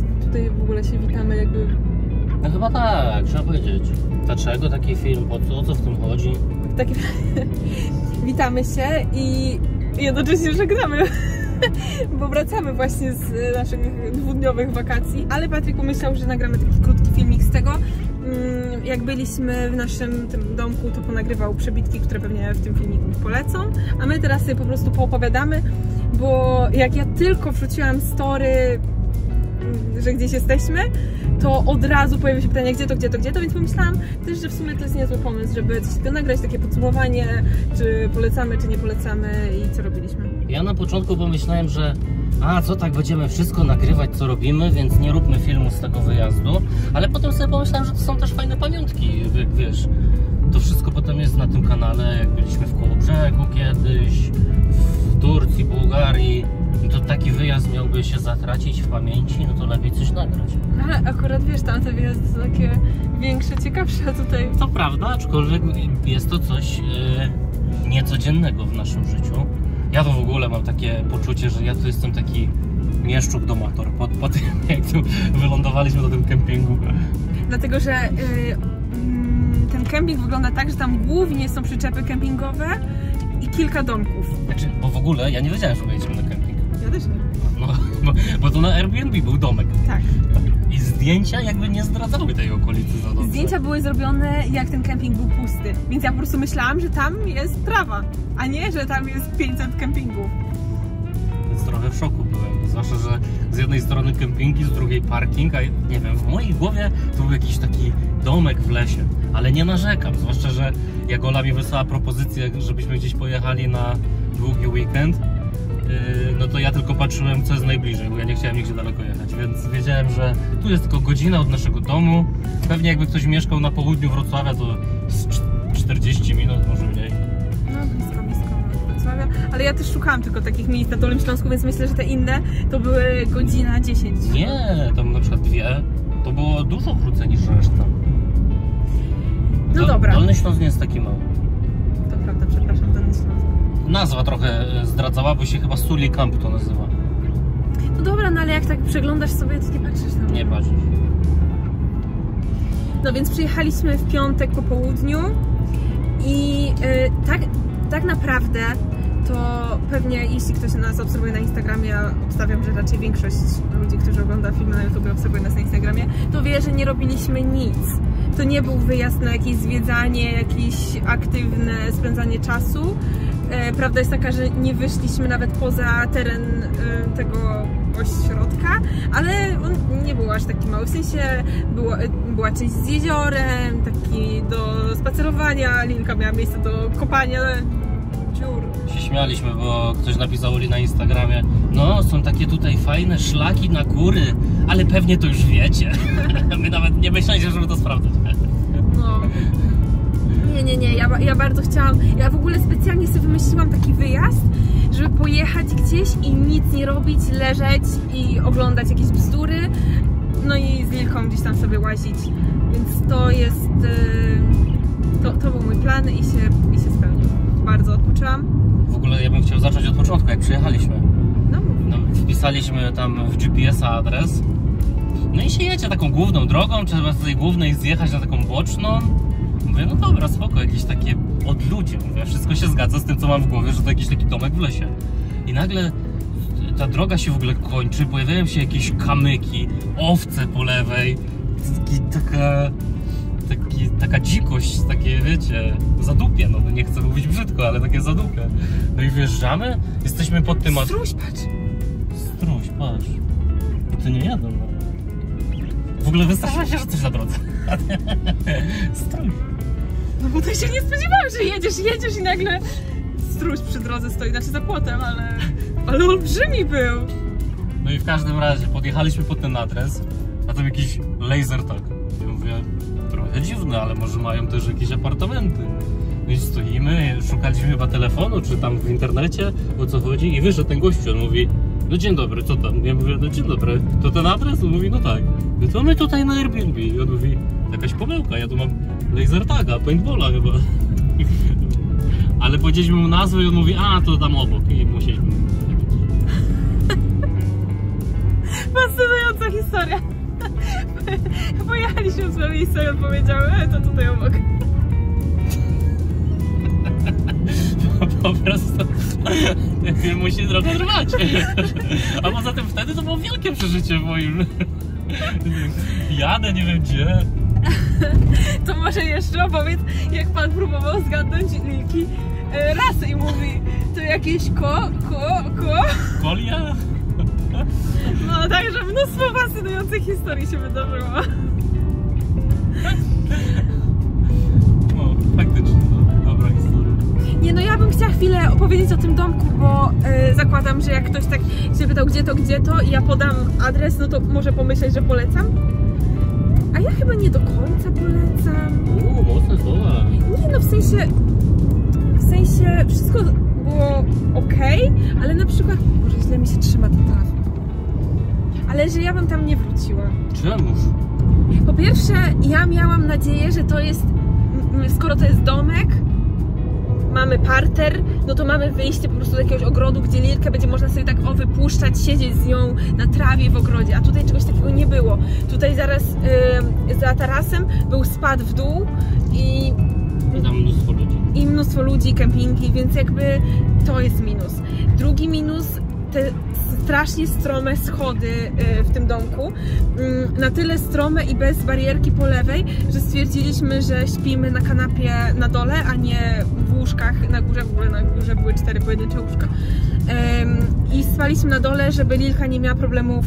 tutaj w ogóle się witamy jakby... No chyba tak, trzeba powiedzieć. Dlaczego taki film, po co, o co w tym chodzi? Taki... Witamy się i jednocześnie żegnamy, bo wracamy właśnie z naszych dwudniowych wakacji. Ale Patryk pomyślał, że nagramy taki krótki filmik z tego. Jak byliśmy w naszym tym domku, to ponagrywał przebitki, które pewnie w tym filmiku polecą. A my teraz sobie po prostu poopowiadamy, bo jak ja tylko wrzuciłam story, że gdzieś jesteśmy, to od razu pojawiło się pytanie, gdzie to, więc pomyślałam też, że w sumie to jest niezły pomysł, żeby coś takiego nagrać, takie podsumowanie, czy polecamy, czy nie polecamy i co robiliśmy. Ja na początku pomyślałem, że co tak będziemy wszystko nagrywać, co robimy, więc nie róbmy filmu z tego wyjazdu, ale potem sobie pomyślałem, że to są też fajne pamiątki, wiesz, to wszystko potem jest na tym kanale, jak byliśmy w Kołobrzegu kiedyś, w Turcji, Bułgarii, to taki wyjazd miałby się zatracić w pamięci, no to lepiej coś nagrać. Ale akurat wiesz, tamte wyjazdy są takie większe, ciekawsze, a tutaj... To prawda, aczkolwiek jest to coś niecodziennego w naszym życiu. Ja to w ogóle mam takie poczucie, że ja tu jestem taki mieszczuk domator po tym, jak tu wylądowaliśmy na tym kempingu. Dlatego, że ten kemping wygląda tak, że tam głównie są przyczepy kempingowe i kilka domków. Znaczy, bo w ogóle ja nie wiedziałem, że jedziemy na kemping. Ja też nie. No, bo to na Airbnb był domek. Tak. I zdjęcia jakby nie zdradzały tej okolicy za dobrze. Zdjęcia były zrobione, jak ten kemping był pusty, więc ja po prostu myślałam, że tam jest trawa, a nie, że tam jest 500 kempingów. Więc trochę w szoku byłem, zwłaszcza, że z jednej strony kempingi, z drugiej parking, a nie wiem, w mojej głowie to był jakiś taki domek w lesie, ale nie narzekam, zwłaszcza, że jak Ola mi wysłała propozycję, żebyśmy gdzieś pojechali na długi weekend, no to ja tylko patrzyłem, co jest najbliżej, bo ja nie chciałem nigdzie daleko jechać, więc wiedziałem, że tu jest tylko godzina od naszego domu. Pewnie jakby ktoś mieszkał na południu Wrocławia, to 40 minut, może mniej. No blisko Wrocławia, ale ja też szukałam tylko takich miejsc na Dolnym Śląsku, więc myślę, że te inne to były godzina 10. Nie, tam na przykład 2, to było dużo krócej niż reszta. No dobra. Dolny Śląsk nie jest taki mały. To prawda, przepraszam, Dolny Śląsk. Nazwa trochę zdradzała, bo się chyba Sully Camp to nazywa. No dobra, no ale jak tak przeglądasz sobie, to nie patrzysz tam. Nie patrzysz. No więc przyjechaliśmy w piątek po południu i tak naprawdę to pewnie jeśli ktoś nas obserwuje na Instagramie, ja obstawiam, że raczej większość ludzi, którzy ogląda filmy na YouTube, obserwuje nas na Instagramie, to wie, że nie robiliśmy nic. To nie był wyjazd na jakieś zwiedzanie, jakieś aktywne spędzanie czasu. Prawda jest taka, że nie wyszliśmy nawet poza teren tego ośrodka, ale on nie był aż taki mały, w sensie była część z jeziorem, taki do spacerowania, Lilka miała miejsce do kopania dziur. Się śmialiśmy, bo ktoś napisał Oli na Instagramie, no są takie tutaj fajne szlaki na góry, ale pewnie to już wiecie. My nawet nie myśleliśmy, żeby to sprawdzać. No. Nie, ja bardzo chciałam, ja w ogóle specjalnie sobie wymyśliłam taki wyjazd, żeby pojechać gdzieś i nic nie robić, leżeć i oglądać jakieś bzdury, no i z Lilką gdzieś tam sobie łazić, więc to jest, to był mój plan i się spełnił. Bardzo odpoczęłam. W ogóle ja bym chciał zacząć od początku, jak przyjechaliśmy. No, wpisaliśmy tam w GPS-a adres, no i się jedzie taką główną drogą, trzeba z tej głównej zjechać na taką boczną. Mówię, no dobra, spoko, jakieś takie odludzie, mówię, wszystko się zgadza z tym, co mam w głowie, że to jakiś taki domek w lesie. I nagle ta droga się w ogóle kończy, pojawiają się jakieś kamyki, owce po lewej, taka dzikość, takie, wiecie, zadupie, no nie chcę mówić brzydko, ale takie zadupie. No i wjeżdżamy, jesteśmy pod tym... Struś, patrz! Struś, patrz. To nie jadą, no. W ogóle wystraszyłem się, że coś na drodze. Struś. No bo to się nie spodziewałam, że jedziesz i nagle struś przy drodze stoi, znaczy za płotem, ale olbrzymi był. No i w każdym razie podjechaliśmy pod ten adres, a tam jakiś laser tag. Ja mówię, trochę dziwne, ale może mają też jakieś apartamenty. No i stoimy, szukaliśmy chyba telefonu, czy tam w internecie, o co chodzi, i wyszedł ten gościu, on mówi, no dzień dobry, co tam? Ja mówię, no dzień dobry, to ten adres? On mówi, no tak. No to my tutaj na Airbnb. I on mówi, jakaś pomyłka, ja tu mam laser taga, paintballa chyba. Ale powiedzieliśmy mu nazwę i on mówi, a to tam obok, i musieliśmy. fascynująca historia. Pojechaliśmy w swoje miejsce i on powiedział, to tutaj obok. Po prostu musi trochę trwać. A poza tym wtedy to było wielkie przeżycie moim. Jadę nie wiem gdzie. To może jeszcze opowiedz, jak pan próbował zgadnąć lilki rasy i mówi, to jakieś Kolia? No także mnóstwo fascynujących historii się wydarzyło. No, faktycznie, no, dobra historia. Nie, no ja bym chciała chwilę opowiedzieć o tym domku, bo zakładam, że jak ktoś tak się pytał gdzie to i ja podam adres, no to może pomyśleć, że polecam. A ja chyba nie do końca polecam. Mocne słowa. Nie, no w sensie wszystko było ok, ale na przykład, może źle mi się trzyma ten telefon. Ale że ja bym tam nie wróciła. Czemuż? Po pierwsze, ja miałam nadzieję, że to jest, skoro to jest domek, mamy parter, no to mamy wyjście po prostu do jakiegoś ogrodu, gdzie Lilkę będzie można sobie tak wypuszczać, siedzieć z nią na trawie w ogrodzie, a tutaj czegoś takiego nie było. Tutaj zaraz za tarasem był spad w dół i tam mnóstwo ludzi. I mnóstwo ludzi, kempingi, więc jakby to jest minus. Drugi minus, te strasznie strome schody w tym domku. Na tyle strome i bez barierki po lewej, że stwierdziliśmy, że śpimy na kanapie na dole, a nie w łóżkach na górze. W ogóle na górze były 4 pojedyncze łóżka. I spaliśmy na dole, żeby Lilka nie miała problemów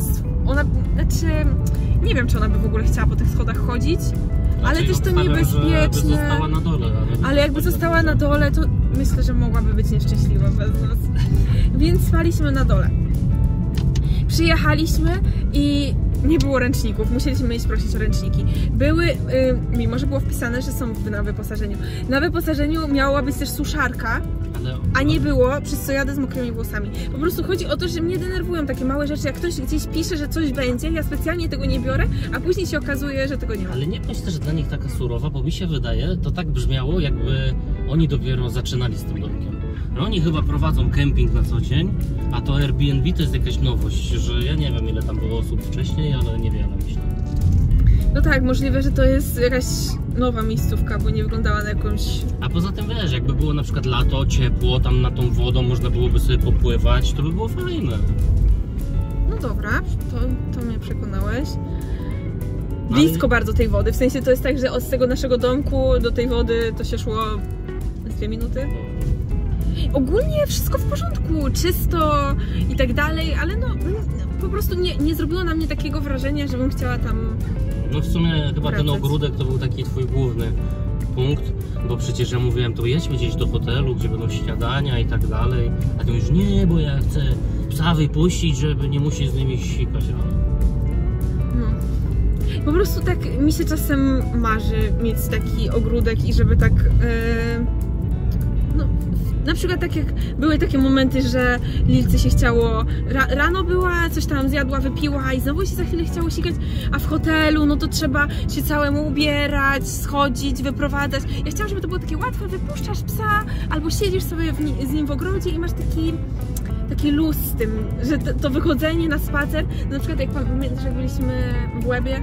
nie wiem, czy ona by w ogóle chciała po tych schodach chodzić. Ale też to niebezpieczne. Została na dole, ale jakby została na dole, to myślę, że mogłaby być nieszczęśliwa bez nas. Więc spaliśmy na dole. Przyjechaliśmy i nie było ręczników. Musieliśmy iść prosić o ręczniki. Były, mimo że było wpisane, że są na wyposażeniu. Na wyposażeniu miała być też suszarka, a nie było, przez co jadę z mokrymi włosami. Po prostu chodzi o to, że mnie denerwują takie małe rzeczy, jak ktoś gdzieś pisze, że coś będzie, ja specjalnie tego nie biorę, a później się okazuje, że tego nie ma. Ale nie myślę, że dla nich taka surowa, bo mi się wydaje, to tak brzmiało, jakby oni dopiero zaczynali z tym domkiem. No oni chyba prowadzą kemping na co dzień, a to Airbnb to jest jakaś nowość, że ja nie wiem ile tam było osób wcześniej, ale niewiele myślę. No tak, możliwe, że to jest jakaś nowa miejscówka, bo nie wyglądała na jakąś... A poza tym wiesz, jakby było na przykład lato, ciepło, tam na tą wodą można byłoby sobie popływać, to by było fajne. No dobra, to mnie przekonałeś. Blisko bardzo tej wody, w sensie to jest tak, że od tego naszego domku do tej wody to się szło 2 minuty. Ogólnie wszystko w porządku, czysto i tak dalej, ale no po prostu nie zrobiło na mnie takiego wrażenia, żebym chciała tam... No w sumie chyba wracać. Ten ogródek to był taki twój główny punkt, bo przecież ja mówiłem, to jedźmy gdzieś do hotelu, gdzie będą śniadania i tak dalej, a ty mówisz, nie, bo ja chcę psa wypuścić, żeby nie musieć z nimi sikać. No. Po prostu tak mi się czasem marzy mieć taki ogródek i żeby tak... no, na przykład tak jak były takie momenty, że Lilce się chciało, rano była, coś tam zjadła, wypiła i znowu się za chwilę chciało sikać, a w hotelu no to trzeba się całemu ubierać, schodzić, wyprowadzać. Ja chciałam, żeby to było takie łatwe, wypuszczasz psa albo siedzisz sobie z nim w ogrodzie i masz taki luz z tym, że to wychodzenie na spacer, na przykład jak pamiętasz, jak byliśmy w Łebie,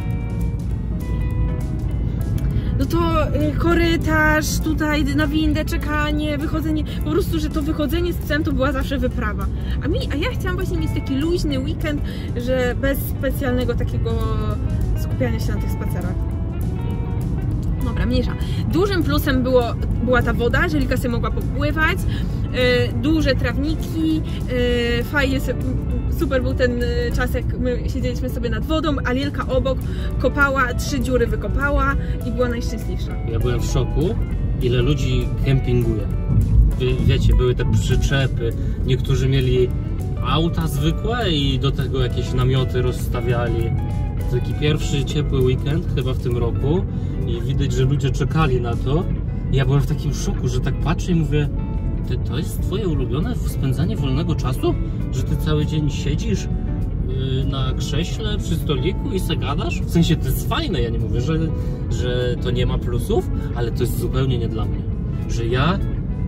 no to korytarz, tutaj na windę, czekanie, wychodzenie, po prostu, że to wychodzenie z psem to była zawsze wyprawa. A ja chciałam właśnie mieć taki luźny weekend, że bez specjalnego takiego skupiania się na tych spacerach. Dobra, mniejsza. Dużym plusem była ta woda, że Lilka sobie mogła popływać, duże trawniki, fajnie, super był ten czas, jak my siedzieliśmy sobie nad wodą, a Lilka obok kopała, 3 dziury wykopała i była najszczęśliwsza. Ja byłem w szoku, ile ludzi kempinguje. Wiecie, były te przyczepy, niektórzy mieli auta zwykłe i do tego jakieś namioty rozstawiali. Taki pierwszy ciepły weekend chyba w tym roku i widać, że ludzie czekali na to. I ja byłem w takim szoku, że tak patrzę i mówię, to jest twoje ulubione spędzanie wolnego czasu? Że ty cały dzień siedzisz na krześle przy stoliku i se gadasz? W sensie to jest fajne, ja nie mówię, że to nie ma plusów, ale to jest zupełnie nie dla mnie. Że ja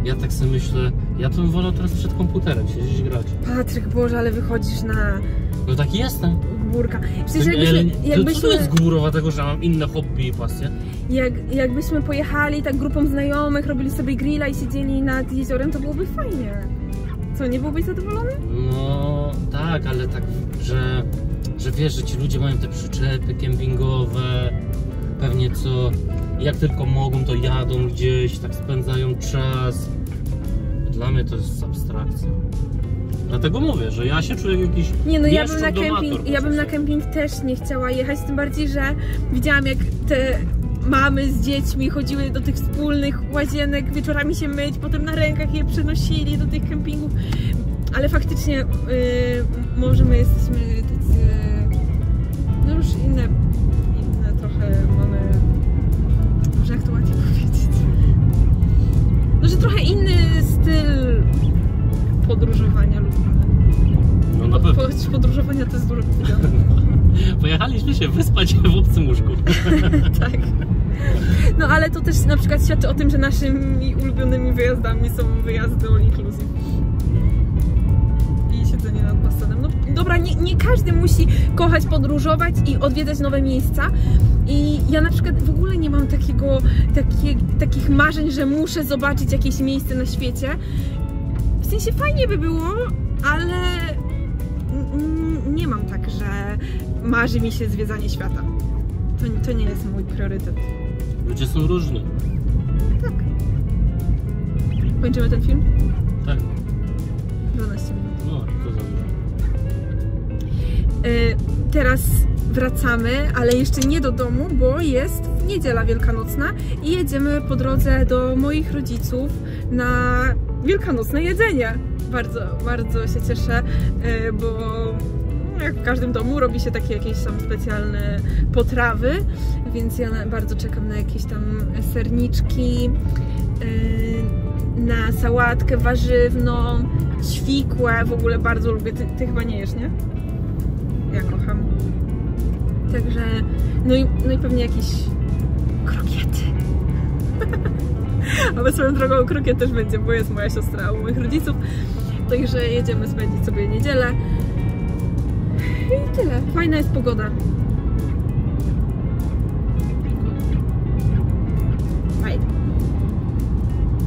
Ja tak sobie myślę, ja to bym wolał teraz przed komputerem siedzieć i grać. Patryk, Boże, ale wychodzisz na... No taki jestem. Górka. Przecież Co to jest górowatego, że mam inne hobby i pasje? Jakbyśmy pojechali tak grupą znajomych, robili sobie grilla i siedzieli nad jeziorem, to byłoby fajnie. Co, nie byłbyś zadowolony? No tak, ale tak, że wiesz, że ci ludzie mają te przyczepy kempingowe, pewnie co, jak tylko mogą, to jadą gdzieś, tak spędzają czas. Dla mnie to jest abstrakcja. Dlatego mówię, że ja się czuję jak jakiś Nie, no ja bym na kemping też nie chciała jechać, tym bardziej, że widziałam, jak te mamy z dziećmi chodziły do tych wspólnych łazienek, wieczorami się myć, potem na rękach je przenosili do tych kempingów, ale faktycznie może my jesteśmy tacy, no już inne trochę mamy, może jak to ładnie powiedzieć, no że trochę inny styl podróżowania lubimy. No na pewno. Podróżowania to jest dużo powiedziane. Pojechaliśmy się wyspać w obcym łóżku. Tak. No ale to też na przykład świadczy o tym, że naszymi ulubionymi wyjazdami są wyjazdy all inclusive. I siedzenie nad basenem. No dobra, nie każdy musi kochać podróżować i odwiedzać nowe miejsca. I ja na przykład w ogóle nie mam takich marzeń, że muszę zobaczyć jakieś miejsce na świecie. W sensie fajnie by było, ale nie mam tak, że marzy mi się zwiedzanie świata. To nie jest mój priorytet. Ludzie są różni. Tak. Kończymy ten film? Tak. 12 minut. No, to za dużo. Teraz wracamy, ale jeszcze nie do domu, bo jest niedziela wielkanocna i jedziemy po drodze do moich rodziców na wielkanocne jedzenie. Bardzo, bardzo się cieszę, bo jak w każdym domu robi się takie jakieś tam specjalne potrawy, więc ja bardzo czekam na jakieś tam serniczki, na sałatkę warzywną, ćwikłę, w ogóle bardzo lubię. Ty chyba nie jesz, nie? Ja kocham. Także, no i pewnie jakieś krokiety. Ale swoją drogą krokiet też będzie, bo jest moja siostra u moich rodziców. Także jedziemy spędzić sobie niedzielę. I tyle. Fajna jest pogoda.